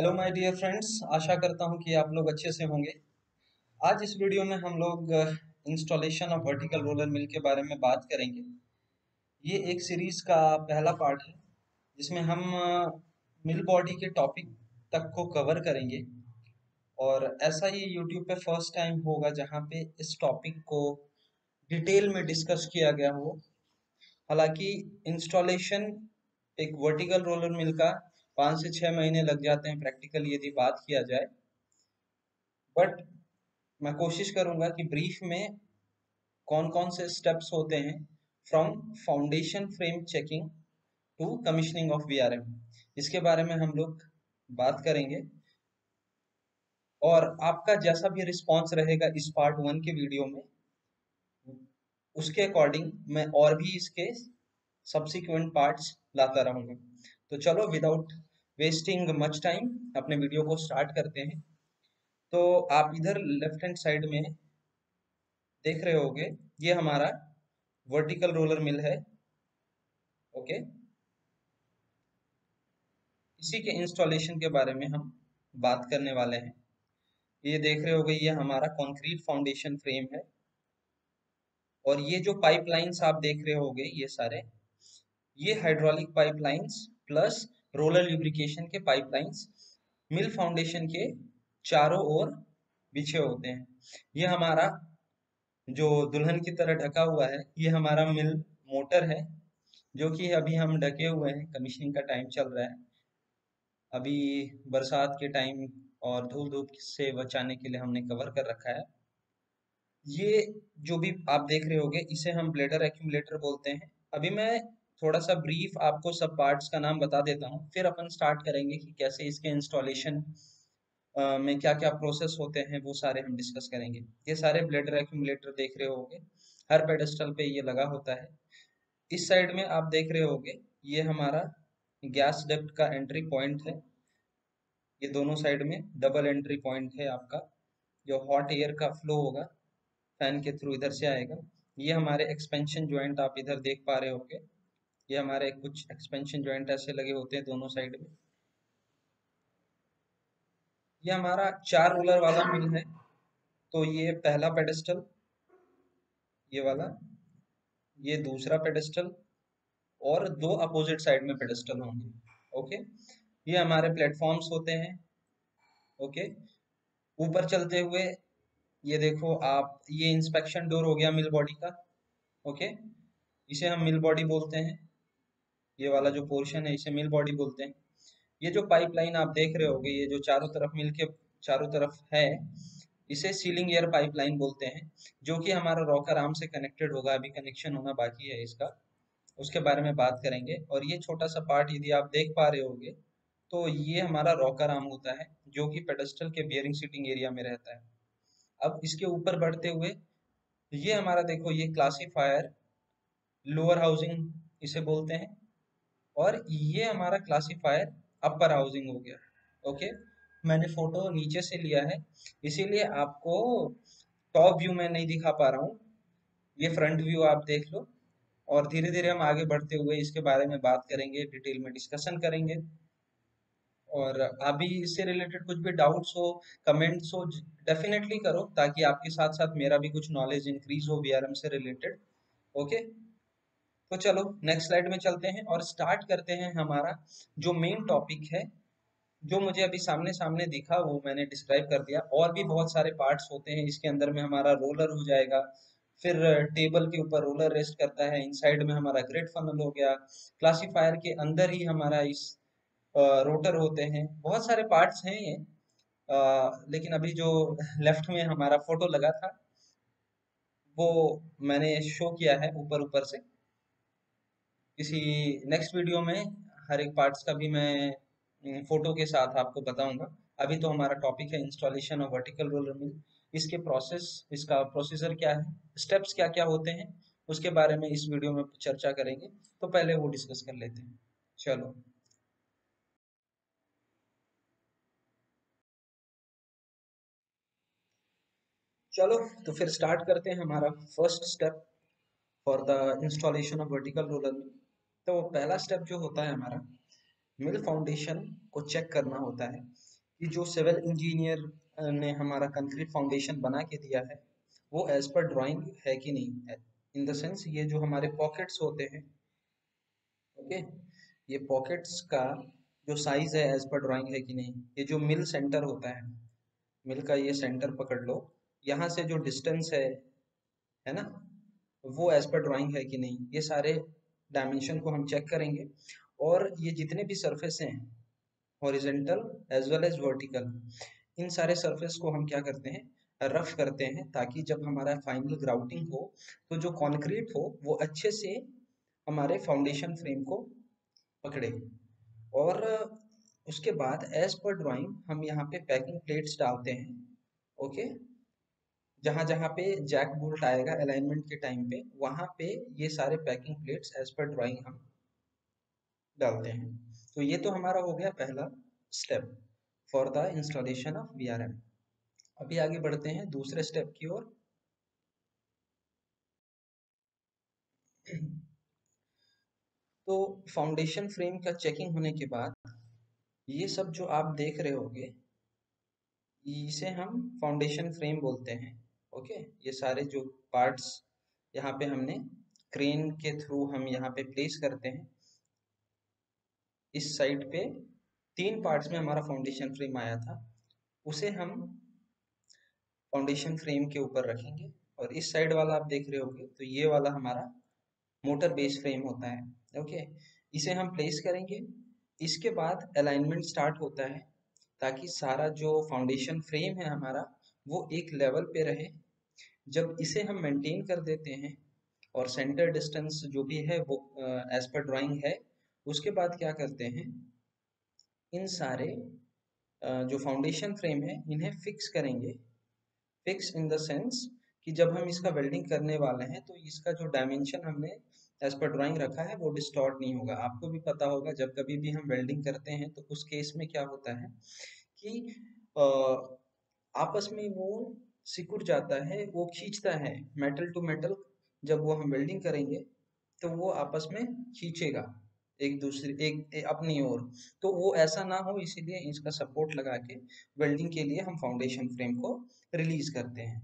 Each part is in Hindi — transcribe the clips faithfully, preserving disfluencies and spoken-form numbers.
हेलो माय डियर फ्रेंड्स, आशा करता हूँ कि आप लोग अच्छे से होंगे। आज इस वीडियो में हम लोग installation of vertical roller mill के बारे में बात करेंगे। ये एक सीरीज का पहला पार्ट है जिसमें हम मिल बॉडी के टॉपिक तक को कवर करेंगे और ऐसा ही यूट्यूब पे फर्स्ट टाइम होगा जहाँ पे इस टॉपिक को डिटेल में डिस्कस किया गया हो। हालांकि इंस्टॉलेशन एक वर्टिकल रोलर मिल का पाँच से छः महीने लग जाते हैं प्रैक्टिकली यदि बात किया जाए, बट मैं कोशिश करूंगा कि ब्रीफ में कौन कौन से स्टेप्स होते हैं from foundation frame checking to commissioning of VRM, इसके बारे में हम लोग बात करेंगे। और आपका जैसा भी रिस्पांस रहेगा इस पार्ट वन के वीडियो में, उसके अकॉर्डिंग मैं और भी इसके सब्सिक्वेंट पार्ट्स लाता रहूंगा। तो चलो विदाउट वेस्टिंग मच टाइम अपने वीडियो को स्टार्ट करते हैं। तो आप इधर लेफ्ट हैंड साइड में देख रहे होगे, ये हमारा वर्टिकल रोलर मिल है। ओके, इसी के इंस्टॉलेशन के बारे में हम बात करने वाले हैं। ये देख रहे होगे, ये हमारा कंक्रीट फाउंडेशन फ्रेम है और ये जो पाइपलाइंस आप देख रहे होगे ये सारे, ये hydraulic pipelines plus roller lubrication के पाइपलाइंस मिल फाउंडेशन के चारों ओर बिछे होते हैं। ये हमारा जो दुल्हन की तरह ढका हुआ है, ये हमारा मिल मोटर है जो कि अभी हम ढके हुए हैं। कमीशनिंग का टाइम चल रहा है अभी, बरसात के टाइम और धूल धूप से बचाने के लिए हमने कवर कर रखा है। ये जो भी आप देख रहे होगे इसे हम ब्लेडर एक्यूमुलेटर बोलते हैं। अभी मैं थोड़ा सा ब्रीफ आपको सब पार्ट्स का नाम बता देता हूँ, फिर अपन स्टार्ट करेंगे कि कैसे इसके इंस्टॉलेशन में क्या क्या प्रोसेस होते हैं, वो सारे हम डिस्कस करेंगे। ये सारे ब्लेडर एक्यूमुलेटर देख रहे होगे, हर पेडेस्टल पे ये लगा होता है। इस साइड में आप देख रहे होगे, ये हमारा गैस डक्ट का एंट्री पॉइंट है। ये दोनों साइड में डबल एंट्री पॉइंट है आपका, जो हॉट एयर का फ्लो होगा फैन के थ्रू इधर से आएगा। ये हमारे एक्सपेंशन जॉइंट आप इधर देख पा रहे होगे, ये हमारे कुछ एक्सपेंशन जॉइंट ऐसे लगे होते हैं दोनों साइड में। ये हमारा चार रोलर वाला मिल है, तो ये पहला पेडेस्टल, ये वाला, ये दूसरा पेडेस्टल और दो अपोजिट साइड में पेडेस्टल होंगे। ओके, ये हमारे प्लेटफॉर्म्स होते हैं। ओके, ऊपर चलते हुए ये देखो आप, ये इंस्पेक्शन डोर हो गया मिल बॉडी का। ओके, इसे हम मिल बॉडी बोलते हैं। ये वाला जो पोर्शन है इसे मिल बॉडी बोलते हैं। ये जो पाइपलाइन आप देख रहे होगे, ये जो चारों तरफ मिल के चारों तरफ है, इसे सीलिंग एयर पाइपलाइन बोलते हैं, जो कि हमारा रॉकर आर्म से कनेक्टेड होगा। अभी कनेक्शन होना बाकी है इसका, उसके बारे में बात करेंगे। और ये छोटा सा पार्ट यदि आप देख पा रहे होगे, तो ये हमारा रॉकर आर्म होता है जो कि पेडस्टल के बियरिंग सीटिंग एरिया में रहता है। अब इसके ऊपर बढ़ते हुए, ये हमारा देखो, ये क्लासीफायर लोअर हाउसिंग इसे बोलते हैं, और ये हमारा क्लासीफायर अपर हाउसिंग हो गया। ओके, मैंने फोटो नीचे से लिया है इसीलिए आपको टॉप व्यू में नहीं दिखा पा रहा हूँ। ये फ्रंट व्यू आप देख लो, और धीरे धीरे हम आगे बढ़ते हुए इसके बारे में बात करेंगे, डिटेल में डिस्कशन करेंगे। और अभी इससे रिलेटेड कुछ भी डाउट्स हो, कमेंट्स हो, डेफिनेटली करो, ताकि आपके साथ साथ मेरा भी कुछ नॉलेज इंक्रीज हो वीआरएम से रिलेटेड। ओके, तो चलो नेक्स्ट स्लाइड में चलते हैं और स्टार्ट करते हैं हमारा जो मेन टॉपिक है। जो मुझे अभी सामने सामने दिखा वो मैंने डिस्क्राइब कर दिया, और भी बहुत सारे पार्ट्स होते हैं इसके अंदर में। हमारा रोलर हो जाएगा, फिर टेबल के ऊपर रोलर रेस्ट करता है, इनसाइड में हमारा ग्रिड फनल हो गया, क्लासीफायर के अंदर ही हमारा इस रोटर होते हैं, बहुत सारे पार्ट्स हैं ये। अ, लेकिन अभी जो लेफ्ट में हमारा फोटो लगा था वो मैंने शो किया है ऊपर ऊपर से। किसी नेक्स्ट वीडियो में हर एक पार्ट्स का भी मैं फोटो के साथ आपको बताऊंगा। अभी तो हमारा टॉपिक है installation of vertical roller mill. इसके प्रोसेस, इसका प्रोसीजर क्या है, स्टेप्स क्या क्या होते हैं, उसके बारे में इस वीडियो में चर्चा करेंगे। तो पहले वो डिस्कस कर लेते हैं। चलो चलो तो फिर स्टार्ट करते हैं हमारा first step for the installation of vertical roller mill. तो पहला स्टेप जो होता है हमारा, मिल फाउंडेशन को चेक करना होता है। ये जो सिविल इंजीनियर ने हमारा कंक्रीट फाउंडेशन बना के दिया है वो एज पर ड्राइंग है कि नहीं, इन द सेंस ये जो हमारे पॉकेट्स होते हैं, ओके, ये पॉकेट्स का जो साइज है एज पर ड्राइंग है कि नहीं, ये जो मिल सेंटर होता है, मिल का ये सेंटर पकड़ लो, यहाँ से जो डिस्टेंस है है ना, वो एज पर ड्राइंग है कि नहीं, ये सारे डायमेंशन को हम चेक करेंगे। और ये जितने भी सरफेस हैं horizontal as well as vertical, इन सारे सरफेस को हम क्या करते हैं, रफ करते हैं, ताकि जब हमारा फाइनल ग्राउटिंग हो तो जो कंक्रीट हो वो अच्छे से हमारे फाउंडेशन फ्रेम को पकड़े। और उसके बाद एज पर ड्राइंग हम यहाँ पे पैकिंग प्लेट्स डालते हैं, ओके, जहाँ जहाँ पे जैक बोल्ट आएगा अलाइनमेंट के टाइम पे वहाँ पे ये सारे packing plates as per drawing हम डालते हैं। तो ये तो हमारा हो गया पहला step for the installation of V R M. अभी आगे बढ़ते हैं दूसरे स्टेप की ओर। तो फाउंडेशन फ्रेम का चेकिंग होने के बाद ये सब जो आप देख रहे होगे इसे हम फाउंडेशन फ्रेम बोलते हैं, ओके। ये सारे जो पार्ट्स यहाँ पे हमने क्रेन के थ्रू हम यहाँ पे प्लेस करते हैं, इस साइड पे तीन पार्ट्स में हमारा फाउंडेशन फ्रेम आया था, उसे हम फाउंडेशन फ्रेम के ऊपर रखेंगे। और इस साइड वाला आप देख रहे होगे तो ये वाला हमारा मोटर बेस फ्रेम होता है, ओके। इसे हम प्लेस करेंगे, इसके बाद अलाइनमेंट स्टार्ट होता है ताकि सारा जो फाउंडेशन फ्रेम है हमारा वो एक लेवल पे रहे। जब इसे हम मेंटेन कर देते हैं और सेंटर डिस्टेंस जो भी है वो एज पर ड्राइंग है, उसके बाद क्या करते हैं, इन सारे अ, जो फाउंडेशन फ्रेम है इन्हें फिक्स करेंगे। फिक्स इन द सेंस कि जब हम इसका वेल्डिंग करने वाले हैं तो इसका जो डायमेंशन हमने एज पर ड्राइंग रखा है वो डिस्टॉर्ट नहीं होगा। आपको भी पता होगा जब कभी भी हम वेल्डिंग करते हैं तो उस केस में क्या होता है कि अ, आपस में वो सिकुड़ जाता है, वो खींचता है मेटल टू मेटल। जब वो हम वेल्डिंग करेंगे तो वो आपस में खींचेगा एक दूसरे एक, एक अपनी ओर। तो वो ऐसा ना हो इसीलिए इसका सपोर्ट लगा के वेल्डिंग के लिए हम फाउंडेशन फ्रेम को रिलीज करते हैं।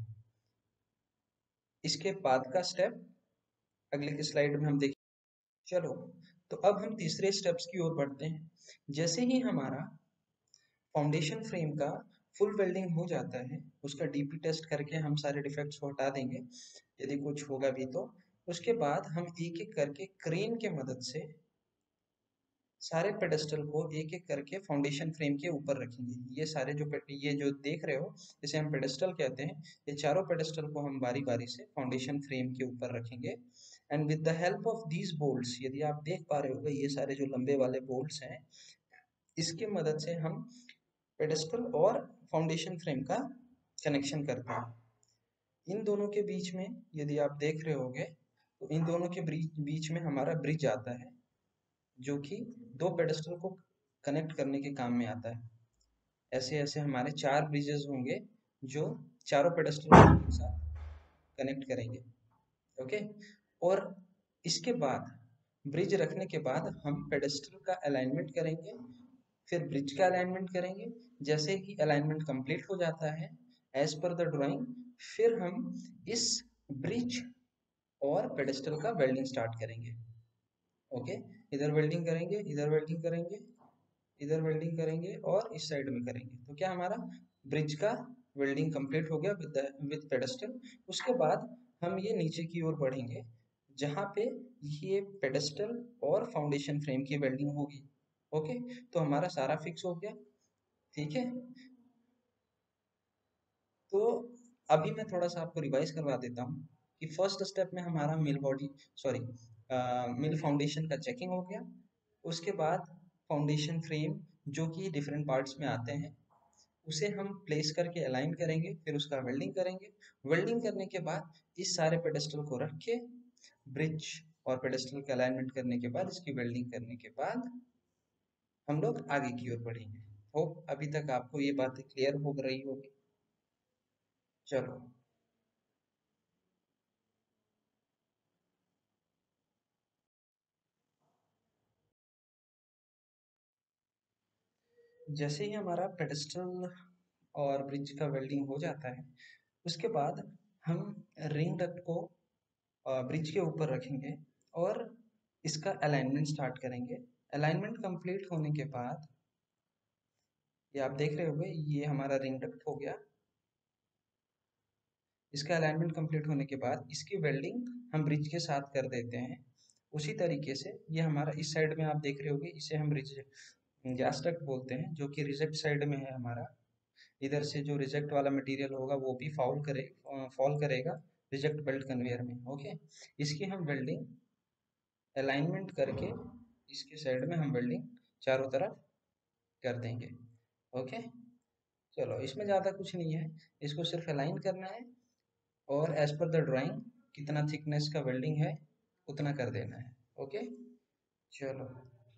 इसके बाद का स्टेप अगले की स्लाइड में हम देखें। चलो, तो अब हम तीसरे स्टेप्स की ओर बढ़ते हैं। जैसे ही हमारा फाउंडेशन फ्रेम का फुल वेल्डिंग हो जाता है, उसका डीपी टेस्ट करके हम सारे डिफेक्ट्स को हटा देंगे यदि कुछ होगा भी तो। उसके बाद हम एक एक करके क्रेन के मदद से सारे पेडेस्टल को एक एक करके फाउंडेशन फ्रेम के ऊपर रखेंगे। ये सारे जो ये जो देख रहे हो इसे हम पेडेस्टल कहते हैं। ये चारों पेडेस्टल को हम बारी बारी से फाउंडेशन फ्रेम के ऊपर रखेंगे and with the help of these bolts, यदि आप देख पा रहे हो ये सारे जो लंबे वाले बोल्ट्स हैं, इसके मदद से हम पेडेस्टल और फाउंडेशन फ्रेम का कनेक्शन करते हैं। इन दोनों के बीच में यदि आप देख रहे होगे तो इन दोनों के बीच में हमारा ब्रिज आता है जो कि दो पेडेस्टल को कनेक्ट करने के काम में आता है। ऐसे ऐसे हमारे चार ब्रिजेस होंगे जो चारों पेडेस्टल को एक साथ कनेक्ट करेंगे, ओके। और इसके बाद ब्रिज रखने के बाद हम पेडेस्टल का अलाइनमेंट करेंगे, फिर ब्रिज का अलाइनमेंट करेंगे। जैसे ही अलाइनमेंट कंप्लीट हो जाता है एज पर द ड्राइंग, फिर हम इस ब्रिज और पेडेस्टल का वेल्डिंग स्टार्ट करेंगे, ओके। इधर वेल्डिंग करेंगे, इधर वेल्डिंग करेंगे, इधर वेल्डिंग करेंगे और इस साइड में करेंगे। तो क्या हमारा ब्रिज का वेल्डिंग कंप्लीट हो गया विद विद पेडेस्टल। उसके बाद हम ये नीचे की ओर बढ़ेंगे जहाँ पे ये पेडेस्टल और फाउंडेशन फ्रेम की वेल्डिंग होगी, ओके। तो हमारा सारा फिक्स हो गया, ठीक है। तो अभी मैं थोड़ा सा आपको रिवाइज करवा देता हूँ कि फर्स्ट स्टेप में हमारा mill body sorry mill foundation का चेकिंग हो गया। उसके बाद फाउंडेशन फ्रेम जो कि डिफरेंट पार्ट्स में आते हैं उसे हम प्लेस करके अलाइन करेंगे, फिर उसका वेल्डिंग करेंगे। वेल्डिंग करने के बाद इस सारे पेडेस्टल को रख के ब्रिज और पेडेस्टल का अलाइनमेंट करने के बाद इसकी वेल्डिंग करने के बाद हम लोग आगे की ओर बढ़ेंगे। होप अभी तक आपको ये बातें क्लियर हो रही होगी। चलो, जैसे ही हमारा पेडेस्टल और ब्रिज का वेल्डिंग हो जाता है, उसके बाद हम रिंग डक्ट को ब्रिज के ऊपर रखेंगे और इसका अलाइनमेंट स्टार्ट करेंगे। अलाइनमेंट कंप्लीट होने के बाद ये आप देख रहे होंगे, ये हमारा रिंग डक्ट हो गया। इसका अलाइनमेंट कंप्लीट होने के बाद इसकी वेल्डिंग हम ब्रिज के साथ कर देते हैं। उसी तरीके से ये हमारा इस साइड में आप देख रहे होंगे, इसे हम गैस डक्ट बोलते हैं, जो कि रिजेक्ट साइड में है हमारा। इधर से जो रिजेक्ट वाला मटेरियल होगा वो भी फाउल करे फॉल करेगा रिजेक्ट बेल्ट कन्वेयर में। ओके, इसकी हम वेल्डिंग अलाइनमेंट करके इसके साइड में हम वेल्डिंग चारों तरफ कर देंगे। ओके, चलो इसमें ज़्यादा कुछ नहीं है, इसको सिर्फ अलाइन करना है और एज पर द ड्राइंग कितना थिकनेस का वेल्डिंग है उतना कर देना है। ओके, चलो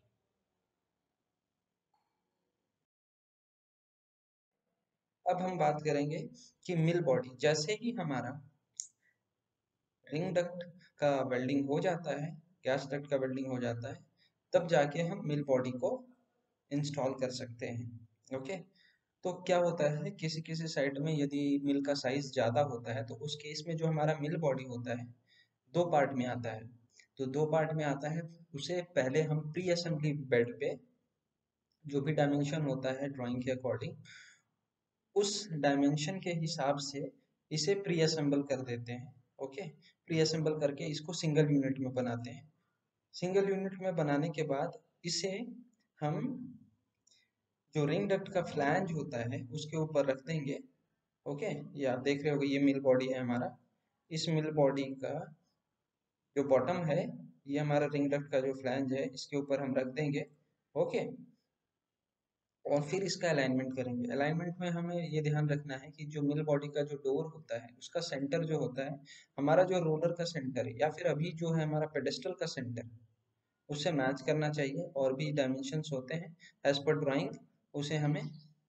अब हम बात करेंगे कि मिल बॉडी। जैसे ही हमारा रिंग डक्ट का वेल्डिंग हो जाता है, गैस डक्ट का वेल्डिंग हो जाता है, तब जाके हम मिल बॉडी को इंस्टॉल कर सकते हैं। ओके, तो क्या होता है, किसी किसी साइट में यदि मिल का साइज ज़्यादा होता है तो उस केस में जो हमारा मिल बॉडी होता है दो पार्ट में आता है। तो दो पार्ट में आता है, उसे पहले हम प्री असेंबली बेड पे जो भी डायमेंशन होता है ड्राइंग के अकॉर्डिंग, उस डायमेंशन के हिसाब से इसे प्री असेंबल कर देते हैं। ओके, प्री असेंबल करके इसको सिंगल यूनिट में बनाते हैं। सिंगल यूनिट में बनाने के बाद इसे हम जो रिंग डक्ट का फ्लैंज होता है उसके ऊपर रख देंगे। ओके, ये आप देख रहे होगे, ये मिल बॉडी है हमारा। इस मिल बॉडी का जो बॉटम है, ये हमारा रिंग डक्ट का जो फ्लैंज है, इसके ऊपर हम रख देंगे। ओके, और फिर इसका अलाइनमेंट करेंगे। अलाइनमेंट में हमें ये ध्यान रखना है कि जो मिल बॉडी का जो डोर होता है उसका सेंटर जो होता है, हमारा जो रोलर का सेंटर है या फिर अभी जो है हमारा पेडेस्टल का सेंटर, उससे मैच करना चाहिए। और भी डायमेंशंस होते हैं एज पर ड्राइंग, उसे हमें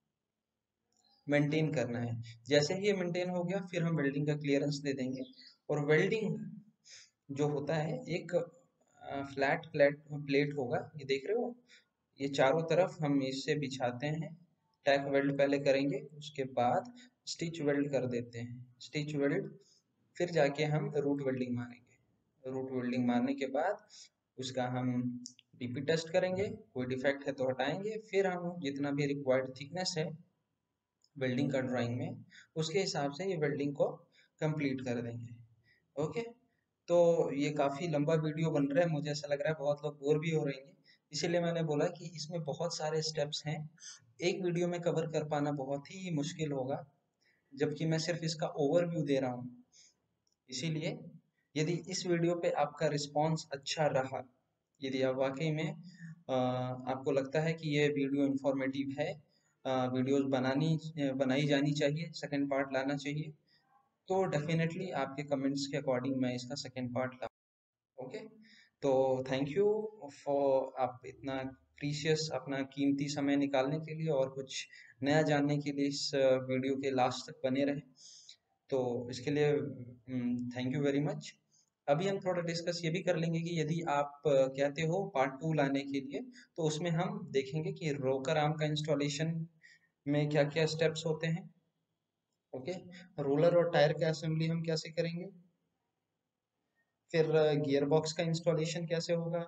मेंटेन करना है। जैसे ही ये मेंटेन हो गया, फिर हम वेल्डिंग का क्लियरेंस दे देंगे। और वेल्डिंग जो होता है, एक फ्लैट फ्लैट प्लेट होगा, ये देख रहे हो, ये चारों तरफ हम इससे बिछाते हैं। टैक वेल्ड पहले करेंगे, उसके बाद स्टिच वेल्ड कर देते हैं। स्टिच वेल्ड, फिर जाके हम रूट वेल्डिंग मारेंगे। रूट वेल्डिंग मारने के बाद उसका हम डीपी टेस्ट करेंगे, कोई डिफेक्ट है तो हटाएंगे। फिर हम जितना भी रिक्वायर्ड थिकनेस है वेल्डिंग का ड्राइंग में, उसके हिसाब से ये वेल्डिंग को कंप्लीट कर देंगे। ओके, तो ये काफ़ी लंबा वीडियो बन रहा है, मुझे ऐसा लग रहा है बहुत लोग बोर भी हो रहे हैं, इसीलिए मैंने बोला कि इसमें बहुत सारे स्टेप्स हैं, एक वीडियो में कवर कर पाना बहुत ही मुश्किल होगा, जबकि मैं सिर्फ इसका ओवरव्यू दे रहा हूँ। इसीलिए यदि इस वीडियो पे आपका रिस्पांस अच्छा रहा, यदि आप वाकई में अ, आपको लगता है कि ये वीडियो इंफॉर्मेटिव है, वीडियोस बनानी बनाई जानी चाहिए, सेकंड पार्ट लाना चाहिए, तो डेफिनेटली आपके कमेंट्स के अकॉर्डिंग मैं इसका सेकंड पार्ट ला। ओके, तो थैंक यू फॉर आप इतना प्रीशियस अपना कीमती समय निकालने के लिए और कुछ नया जानने के लिए इस वीडियो के लास्ट तक बने रहे, तो इसके लिए थैंक यू वेरी मच। अभी हम थोड़ा डिस्कस ये भी कर लेंगे कि यदि आप अ, कहते हो पार्ट टू लाने के लिए, तो उसमें हम देखेंगे कि रोकर आर्म का इंस्टॉलेशन में क्या क्या स्टेप्स होते हैं। ओके, रोलर और टायर का असेंबली हम कैसे करेंगे, फिर गियर बॉक्स का इंस्टॉलेशन कैसे होगा,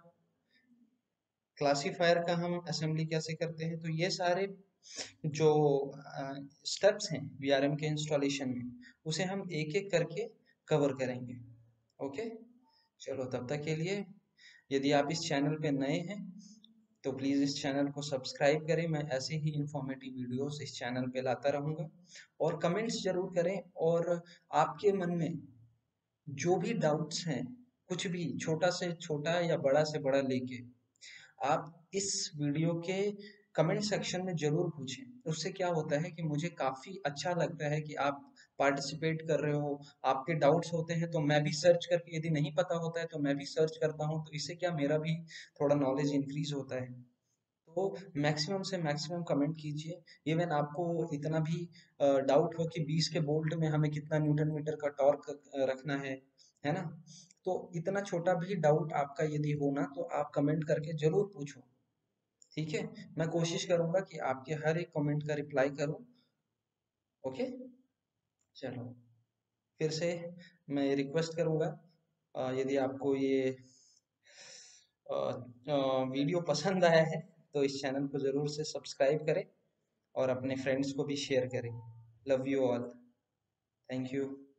क्लासीफायर का हम असेंबली कैसे करते हैं। तो ये सारे जो स्टेप्स हैं वीआरएम के इंस्टॉलेशन में, उसे हम एक एक करके कवर करेंगे। ओके, चलो तब तक के लिए, यदि आप इस चैनल पे नए हैं तो प्लीज़ इस चैनल को सब्सक्राइब करें, मैं ऐसे ही इंफॉर्मेटिव वीडियोस इस चैनल पे लाता रहूँगा। और कमेंट्स ज़रूर करें, और आपके मन में जो भी डाउट्स हैं, कुछ भी छोटा से छोटा या बड़ा से बड़ा लेके, आप इस वीडियो के कमेंट सेक्शन में ज़रूर पूछें। उससे क्या होता है कि मुझे काफ़ी अच्छा लगता है कि आप पार्टिसिपेट कर रहे हो, आपके डाउट्स होते हैं तो मैं भी सर्च करके, यदि नहीं पता होता है तो मैं भी सर्च करता हूँ, तो इससे क्या मेरा भी थोड़ा नॉलेज इंक्रीज होता है। तो मैक्सिमम से मैक्सिमम कमेंट कीजिए। इवन आपको इतना भी डाउट हो कि बीस के बोल्ट में हमें कितना न्यूटन मीटर का टॉर्क रखना है है ना, तो इतना छोटा भी डाउट आपका यदि हो ना, तो आप कमेंट करके जरूर पूछो। ठीक है, मैं कोशिश करूंगा कि आपके हर एक कमेंट का रिप्लाई करूं। ओके, चलो, फिर से मैं रिक्वेस्ट करूंगा, अ, यदि आपको ये अ, अ, वीडियो पसंद आया है तो इस चैनल को ज़रूर से सब्सक्राइब करें और अपने फ्रेंड्स को भी शेयर करें। Love you all. Thank you.